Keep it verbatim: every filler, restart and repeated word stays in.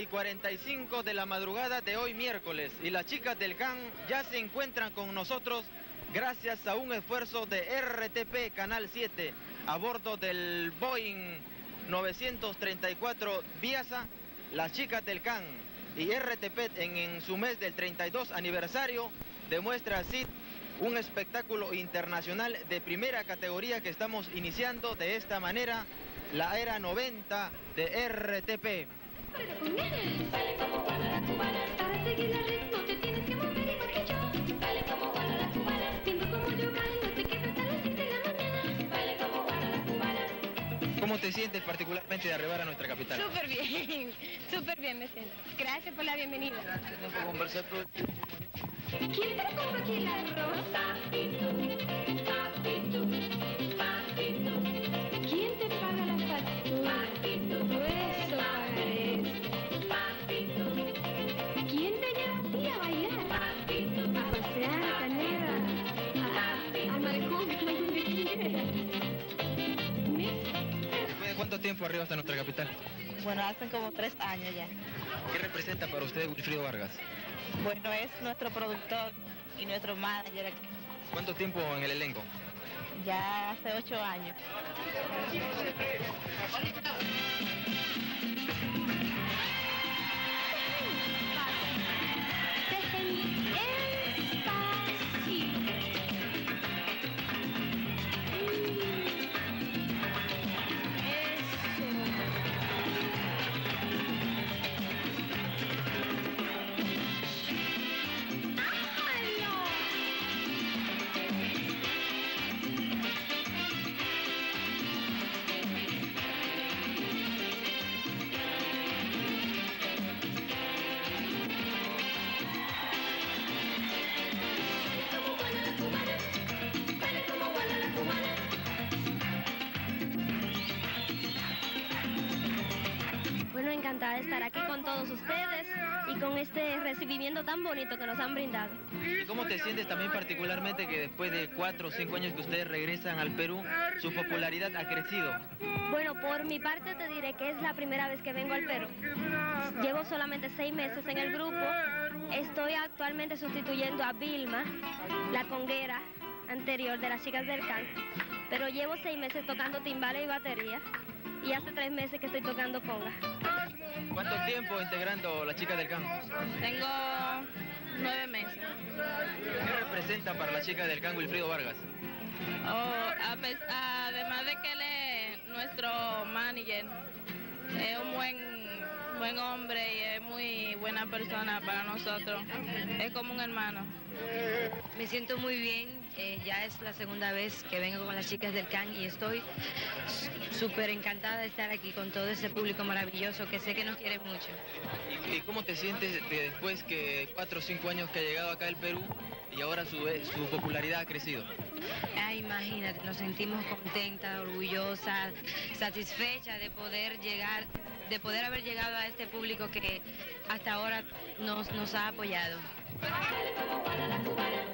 y cuarenta y cinco de la madrugada de hoy miércoles y las chicas del C A N ya se encuentran con nosotros gracias a un esfuerzo de R T P Canal siete a bordo del Boeing novecientos treinta y cuatro Viasa. Las chicas del C A N y R T P en, en su mes del treinta y dos aniversario demuestra así un espectáculo internacional de primera categoría que estamos iniciando de esta manera la era noventa de R T P. Vale como Juana la cubana, para seguir el ritmo te tienes que mover igual que yo. Vale como Juana la cubana, viendo como yo bailo te quedas hasta las seis de la mañana. Vale como Juana la cubana. ¿Cómo te sientes particularmente de arribar a nuestra capital? Súper bien, súper bien me siento. Gracias por la bienvenida. Gracias por conversar todo el tiempo. ¿Quién te compra aquí el arroz? Papi tú, papi tú, papi tú. ¿Quién te paga la factura? Papi tú. Eso pagaré. Papi tú. ¿Quién te lleva a ti a bailar? Papi tú. A pasear, a Canela, a, al malecón, a donde quieras. ¿Después de cuánto tiempo arriba hasta nuestra capital? Bueno, hace como tres años ya. ¿Qué representa para usted Wilfrido Vargas? Bueno, es nuestro productor y nuestro manager aquí. ¿Cuánto tiempo en el elenco? Ya hace ocho años. Bueno, encantada de estar aquí con todos ustedes y con este recibimiento tan bonito que nos han brindado. ¿Y cómo te sientes también particularmente que después de cuatro o cinco años que ustedes regresan al Perú, su popularidad ha crecido? Bueno, por mi parte te diré que es la primera vez que vengo al Perú. Llevo solamente seis meses en el grupo. Estoy actualmente sustituyendo a Vilma, la conguera anterior de las chicas del C A N. Pero llevo seis meses tocando timbales y batería. Y hace tres meses que estoy tocando conga. ¿Cuánto tiempo integrando las chicas del C A N? Tengo nueve meses. ¿Qué representa para las chicas del C A N Wilfrido Vargas? Oh, a pes- además de que él es nuestro manager, es un buen, buen hombre y es muy buena persona para nosotros. Es como un hermano. Me siento muy bien, eh, ya es la segunda vez que vengo con las chicas del C A N y estoy súper encantada de estar aquí con todo ese público maravilloso que sé que nos quiere mucho. ¿Y, y cómo te sientes de después que cuatro o cinco años que ha llegado acá al Perú y ahora su, su popularidad ha crecido? Ay, imagínate, nos sentimos contentas, orgullosas, satisfechas de poder llegar, de poder haber llegado a este público que hasta ahora nos, nos ha apoyado. Vale como Juana la cubana.